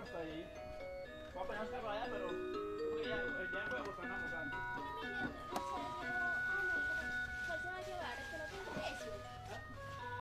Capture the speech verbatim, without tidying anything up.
hasta ahí. Voy a poner los carros allá, pero porque ya, ya en juego sonamos antes.